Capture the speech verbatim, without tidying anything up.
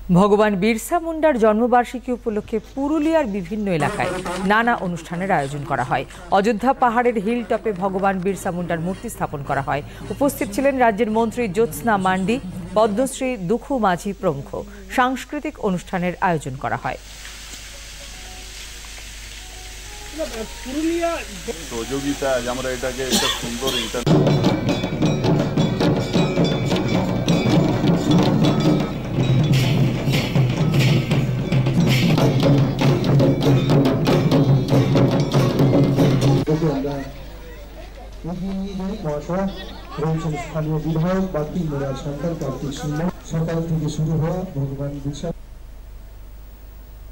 ভগবান বিরসা মুন্ডার জন্মবার্ষিকী উপলক্ষে পুরুলিয়ার বিভিন্ন এলাকায় নানা অনুষ্ঠানের আয়োজন করা হয়। অযোধ্যা পাহাড়ের হিল টপে ভগবান বিরসা মুন্ডার মূর্তি স্থাপন করা হয়। উপস্থিত ছিলেন রাজ্যের মন্ত্রী জ্যোৎস্না মান্ডি, পদ্মশ্রী দুখু মাঝি প্রমুখ। সাংস্কৃতিক অনুষ্ঠানের আয়োজন করা হয়। পুরুলিয়া সহযোগিতা আমরা এটাকে একটা সুন্দর স্থানীয় বিধায়ক বাকি সরকার কার্তিক সিংহ সকাল থেকে শুরু হওয়া ভগবান বিরসা